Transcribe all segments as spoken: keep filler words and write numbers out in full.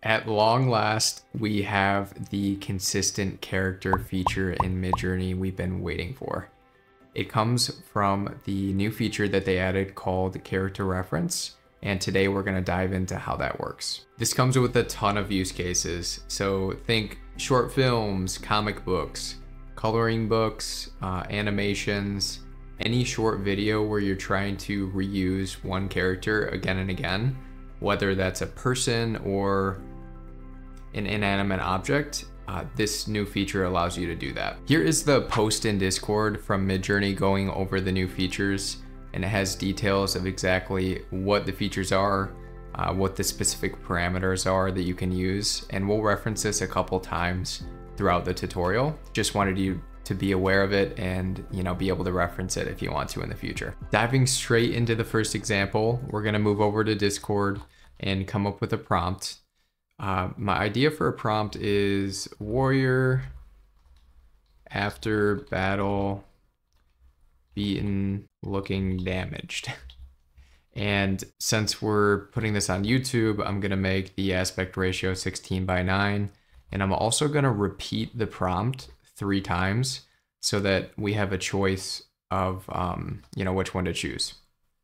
At long last, we have the consistent character feature in Midjourney we've been waiting for. It comes from the new feature that they added called Character Reference, and today we're going to dive into how that works. This comes with a ton of use cases, so think short films, comic books, coloring books, uh, animations, any short video where you're trying to reuse one character again and again, whether that's a person or an inanimate object. Uh, this new feature allows you to do that. Here is the post in Discord from Midjourney going over the new features, and it has details of exactly what the features are, uh, what the specific parameters are that you can use, and we'll reference this a couple times throughout the tutorial. Just wanted you to be aware of it and, you know, be able to reference it if you want to in the future. Diving straight into the first example, we're gonna move over to Discord and come up with a prompt. Uh, my idea for a prompt is warrior after battle beaten looking damaged. And since we're putting this on YouTube, I'm gonna make the aspect ratio sixteen by nine. And I'm also gonna repeat the prompt three times so that we have a choice of, um, you know, which one to choose.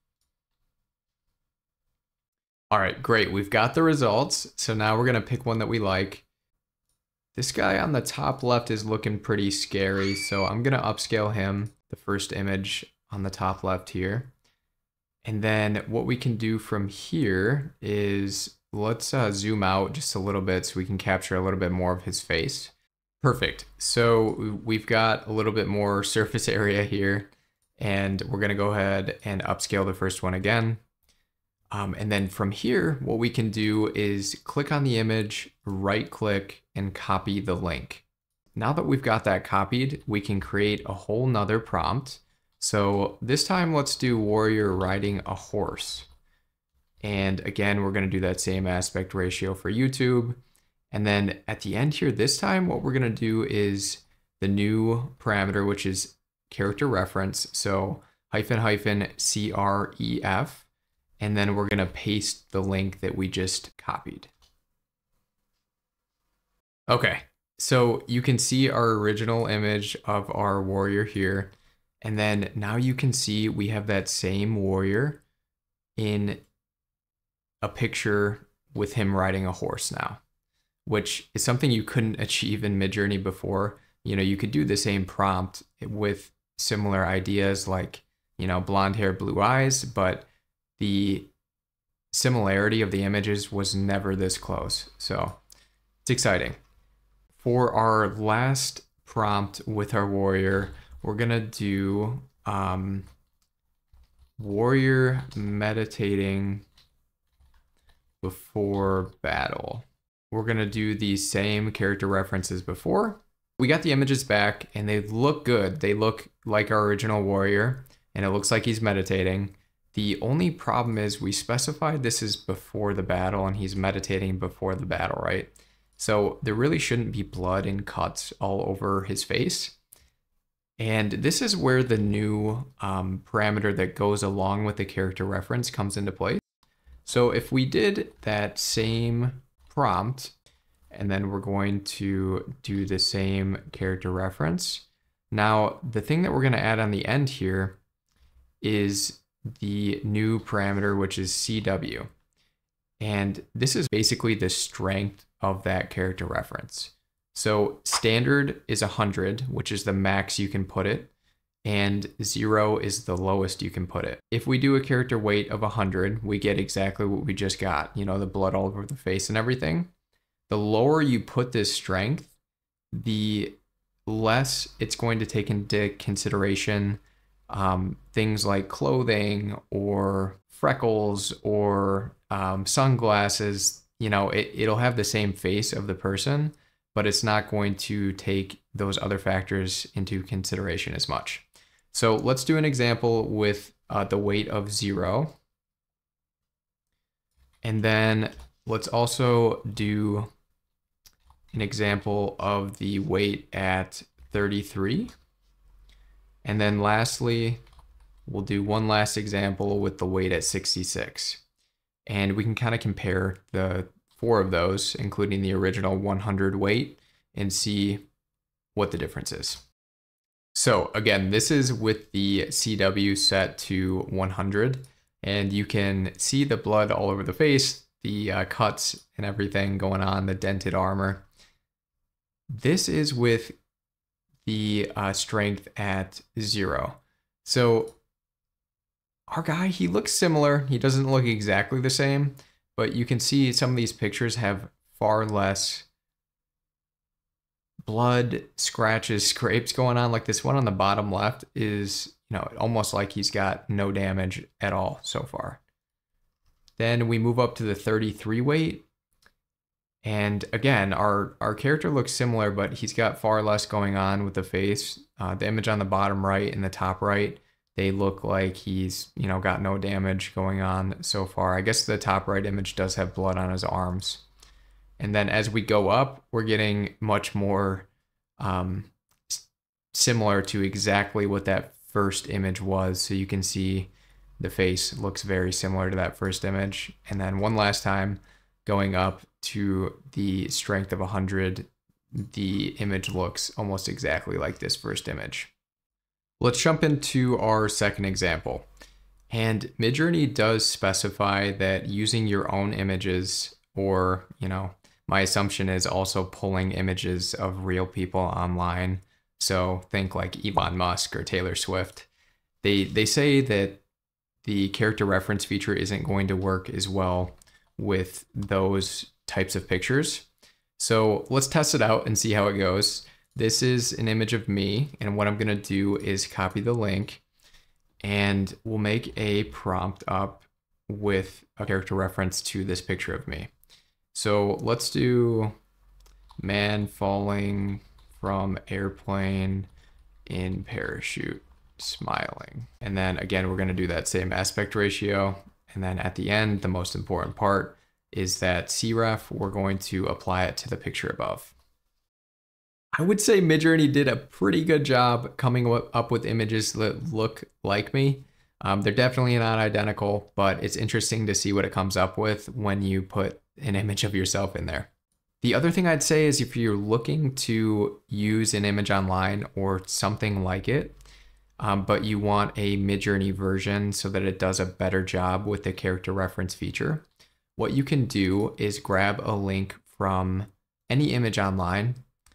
All right, great. We've got the results. So now we're gonna pick one that we like. This guy on the top left is looking pretty scary, so I'm gonna upscale him, the first image on the top left here. And then what we can do from here is let's uh, zoom out just a little bit so we can capture a little bit more of his face. Perfect. So we've got a little bit more surface area here, and we're gonna go ahead and upscale the first one again. Um, and then from here, what we can do is click on the image, right click, and copy the link. Now that we've got that copied, we can create a whole nother prompt. So this time, let's do warrior riding a horse. And again, we're gonna do that same aspect ratio for YouTube. And then at the end here, this time, what we're gonna do is the new parameter, which is character reference. So hyphen hyphen C R E F. And then we're gonna paste the link that we just copied. Okay, so you can see our original image of our warrior here. And then now you can see we have that same warrior in a picture with him riding a horse now, which is something you couldn't achieve in Midjourney before. You know, you could do the same prompt with similar ideas like, you know, blonde hair, blue eyes, but the similarity of the images was never this close. So it's exciting. For our last prompt with our warrior, we're gonna do um, warrior meditating before battle. We're gonna do the same character references before. We got the images back and they look good. They look like our original warrior and it looks like he's meditating. The only problem is we specified this is before the battle and he's meditating before the battle, right? So there really shouldn't be blood and cuts all over his face. And this is where the new um, parameter that goes along with the character reference comes into play. So if we did that same prompt, and then we're going to do the same character reference. Now, the thing that we're gonna add on the end here is the new parameter, which is C W. And this is basically the strength of that character reference. So standard is one hundred, which is the max you can put it, and zero is the lowest you can put it. If we do a character weight of one hundred, we get exactly what we just got, you know, the blood all over the face and everything. The lower you put this strength, the less it's going to take into consideration um, things like clothing or freckles or um, sunglasses. You know, it, it'll have the same face of the person, but it's not going to take those other factors into consideration as much. So let's do an example with uh, the weight of zero. And then let's also do an example of the weight at thirty-three. And then lastly, we'll do one last example with the weight at sixty-six. And we can kind of compare the four of those, including the original one hundred weight, and see what the difference is. So again, this is with the C W set to one hundred, and you can see the blood all over the face, the uh, cuts and everything going on, the dented armor. This is with the uh, strength at zero. So our guy, he looks similar. He doesn't look exactly the same, but you can see some of these pictures have far less blood, scratches, scrapes going on. Like this one on the bottom left is, you know, almost like he's got no damage at all so far. Then we move up to the thirty-three weight. And again, our, our character looks similar, but he's got far less going on with the face. Uh, the image on the bottom right and the top right, they look like he's, you know, got no damage going on so far. I guess the top right image does have blood on his arms. And then as we go up, we're getting much more um, similar to exactly what that first image was. So you can see the face looks very similar to that first image. And then one last time, going up to the strength of one hundred, the image looks almost exactly like this first image. Let's jump into our second example. And Midjourney does specify that using your own images, or, you know, my assumption is also pulling images of real people online. So think like Elon Musk or Taylor Swift. They, they say that the character reference feature isn't going to work as well with those types of pictures. So let's test it out and see how it goes. This is an image of me, and what I'm gonna do is copy the link, and we'll make a prompt up with a character reference to this picture of me. So let's do man falling from airplane in parachute, smiling. And then again, we're gonna do that same aspect ratio. And then at the end, the most important part is that C ref, we're going to apply it to the picture above. I would say Midjourney did a pretty good job coming up with images that look like me. Um, they're definitely not identical, but it's interesting to see what it comes up with when you put an image of yourself in there. The other thing I'd say is if you're looking to use an image online or something like it, um, but you want a Midjourney version so that it does a better job with the character reference feature, what you can do is grab a link from any image online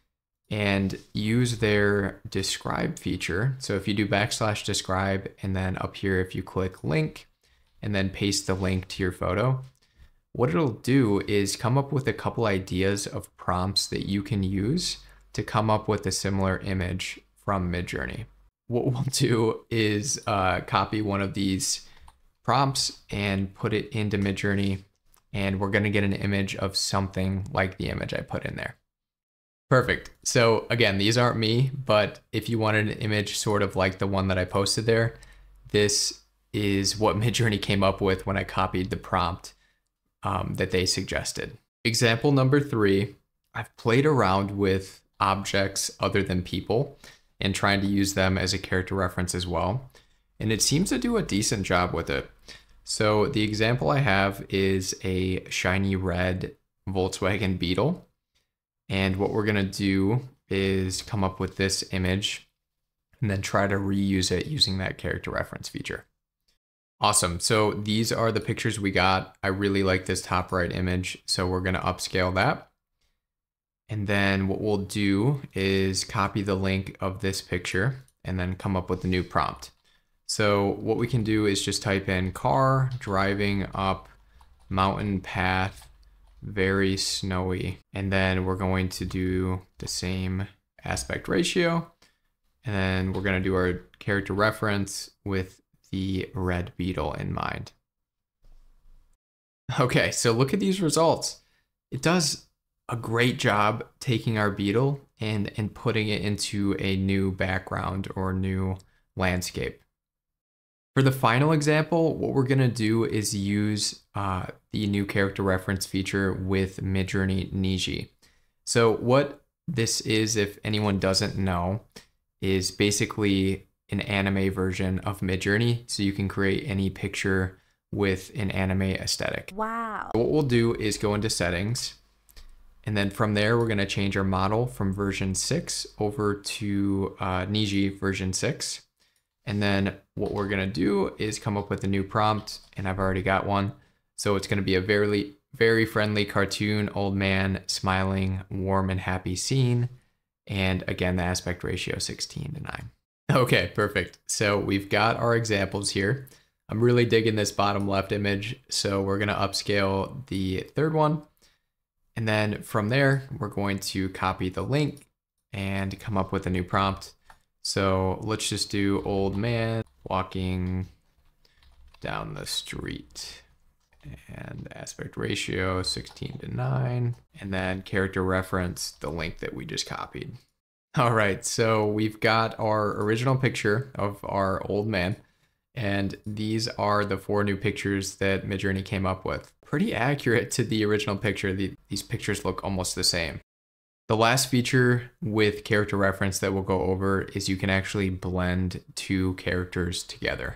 and use their describe feature. So if you do backslash describe, and then up here, if you click link and then paste the link to your photo, what it'll do is come up with a couple ideas of prompts that you can use to come up with a similar image from Midjourney. What we'll do is uh, copy one of these prompts and put it into Midjourney, and we're gonna get an image of something like the image I put in there. Perfect. So again, these aren't me, but if you wanted an image sort of like the one that I posted there, this is what Midjourney came up with when I copied the prompt um, that they suggested. Example number three, I've played around with objects other than people and trying to use them as a character reference as well. And it seems to do a decent job with it. So the example I have is a shiny red Volkswagen Beetle. And what we're gonna do is come up with this image and then try to reuse it using that character reference feature. Awesome, so these are the pictures we got. I really like this top right image, so we're gonna upscale that. And then what we'll do is copy the link of this picture and then come up with a new prompt. So what we can do is just type in car driving up mountain path, very snowy. And then we're going to do the same aspect ratio. And then we're going to do our character reference with the red beetle in mind. Okay, so look at these results. It does a great job taking our beetle and, and putting it into a new background or new landscape. For the final example, what we're gonna do is use uh, the new character reference feature with Midjourney Niji. So what this is, if anyone doesn't know, is basically an anime version of Midjourney. So you can create any picture with an anime aesthetic. Wow. So what we'll do is go into settings, and then from there, we're gonna change our model from version six over to uh, Niji version six. And then what we're gonna do is come up with a new prompt, and I've already got one. So it's gonna be a very, very friendly cartoon, old man, smiling, warm and happy scene. And again, the aspect ratio sixteen to nine. Okay, perfect. So we've got our examples here. I'm really digging this bottom left image. So we're gonna upscale the third one. And then from there, we're going to copy the link and come up with a new prompt. So let's just do old man walking down the street, and aspect ratio sixteen to nine, and then character reference, the link that we just copied. All right, so we've got our original picture of our old man, and these are the four new pictures that Midjourney came up with. Pretty accurate to the original picture. The, these pictures look almost the same. The last feature with character reference that we'll go over is you can actually blend two characters together.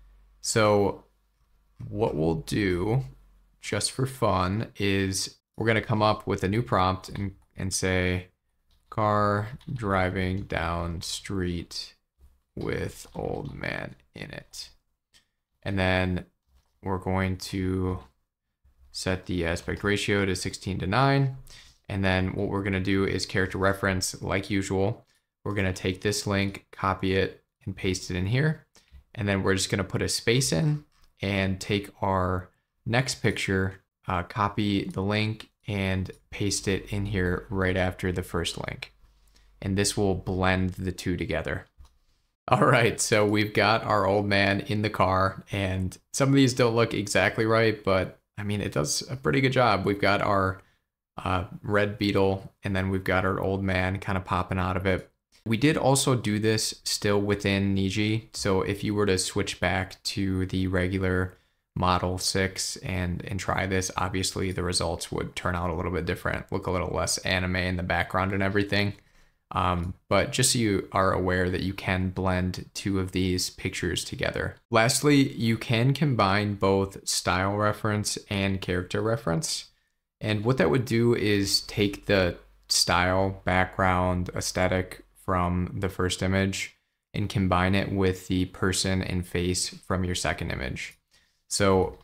So what we'll do, just for fun, is we're going to come up with a new prompt and, and say, car driving down street with old man in it. And then we're going to set the aspect ratio to sixteen to nine. And then what we're going to do is character reference like usual. We're going to take this link, copy it, and paste it in here. And then we're just going to put a space in and take our next picture, uh, copy the link, and paste it in here right after the first link. And this will blend the two together. All right, so we've got our old man in the car, and some of these don't look exactly right, but I mean, it does a pretty good job. We've got our uh, red beetle, and then we've got our old man kind of popping out of it. We did also do this still within Niji. So if you were to switch back to the regular Model six and, and try this, obviously the results would turn out a little bit different, look a little less anime in the background and everything. Um, but just so you are aware that you can blend two of these pictures together. Lastly, you can combine both style reference and character reference. And what that would do is take the style, background, aesthetic from the first image and combine it with the person and face from your second image. So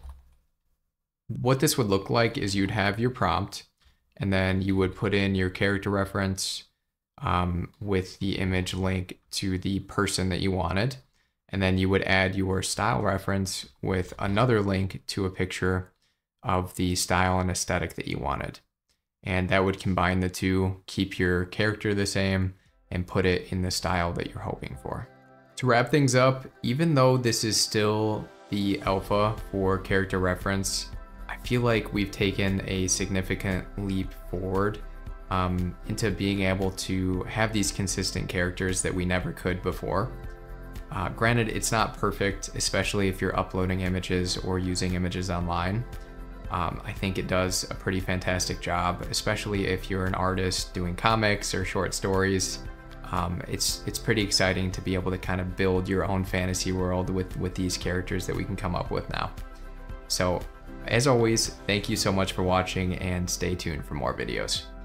what this would look like is you'd have your prompt, and then you would put in your character reference um, with the image link to the person that you wanted. And then you would add your style reference with another link to a picture of the style and aesthetic that you wanted. And that would combine the two, keep your character the same, and put it in the style that you're hoping for. To wrap things up, even though this is still the alpha for character reference, I feel like we've taken a significant leap forward um, into being able to have these consistent characters that we never could before. Uh, granted, it's not perfect, especially if you're uploading images or using images online. Um, I think it does a pretty fantastic job, especially if you're an artist doing comics or short stories. Um, it's it's pretty exciting to be able to kind of build your own fantasy world with, with these characters that we can come up with now. So, as always, thank you so much for watching, and stay tuned for more videos.